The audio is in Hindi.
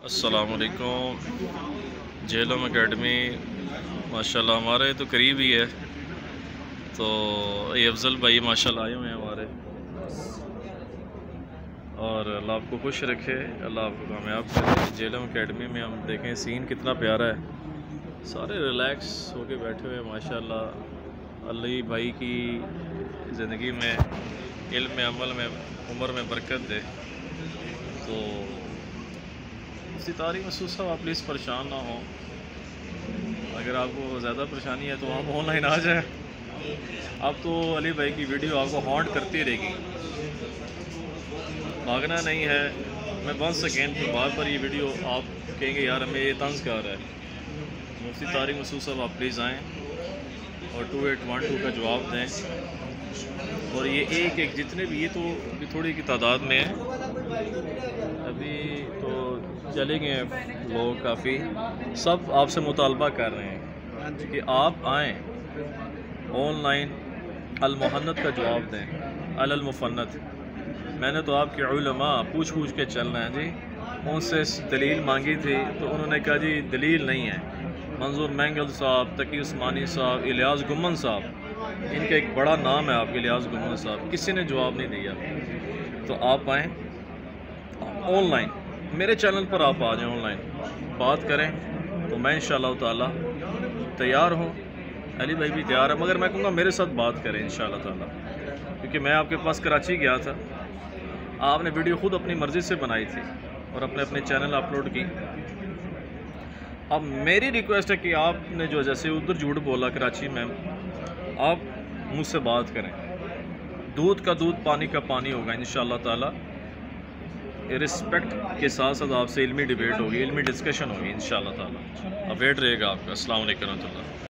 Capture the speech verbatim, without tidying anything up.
अस्सलामुअलैकुम। जेलम एकेडमी माशाल्लाह हमारे तो करीब ही है, तो ये अफजल भाई माशाल्लाह आए हुए हैं हमारे। और अल्लाह आपको खुश रखे, अल्लाह आपको कामयाब करे। जेलम एकेडमी में हम देखें सीन कितना प्यारा है, सारे रिलैक्स होके बैठे हुए हैं माशाल्लाह। अली भाई की ज़िंदगी में इल्म में अमल में उम्र में बरकत दे। तो इसी तारीख महसूस हो, आप प्लीज़ परेशान ना हो। अगर आपको ज़्यादा परेशानी है तो आप ऑनलाइन आ जाएं। अब तो अली भाई की वीडियो आपको हॉन्ट करती रहेगी, भागना नहीं है। मैं वन सेकेंड के बाद पर ये वीडियो आप कहेंगे यार हमें ये तंज कर रहा है। मुफ्ती तारिक मसूद साहब आप प्लीज़ आएँ और टू एट वन टू का जवाब दें। और ये एक एक जितने भी, ये तो अभी थोड़ी की तादाद में है, अभी तो चले गए हैं लोग काफ़ी। सब आपसे मुतालबा कर रहे हैं कि आप आएँ ऑनलाइन, अल मुहन्नत का जवाब दें, अल मुफन्नत। मैंने तो आपके उलमा पूछ पूछ के चलना है जी, उनसे दलील मांगी थी तो उन्होंने कहा जी दलील नहीं है। मंजूर मैंगल साहब, तकी उस्मानी साहब, इलियास गुम्मन साहब, इनका एक बड़ा नाम है आपके इलियास गुम्मन साहब, किसी ने जवाब नहीं दिया। तो आप आएँ ऑनलाइन, मेरे चैनल पर आप आ जाएँ, ऑनलाइन बात करें तो मैं इंशाअल्लाह ताला तैयार हूँ। अली भाई भी तैयार है, मगर मैं कहूँगा मेरे साथ बात करें इंशाअल्लाह ताला, क्योंकि मैं आपके पास कराची गया था, आपने वीडियो ख़ुद अपनी मर्ज़ी से बनाई थी और अपने अपने चैनल अपलोड की। अब मेरी रिक्वेस्ट है कि आपने जो जैसे उधर झूठ बोला कराची में, आप मुझसे बात करें। दूध का दूध, पानी का पानी होगा इंशाअल्लाह ताला। रिस्पेक्ट के साथ साथ आपसे इल्मी डिबेट होगी, इल्मी डिस्कशन होगी इंशाअल्लाह ताला। अब वेट रहेगा आपका। अस्सलाम वालेकुम रहमतुल्लाह।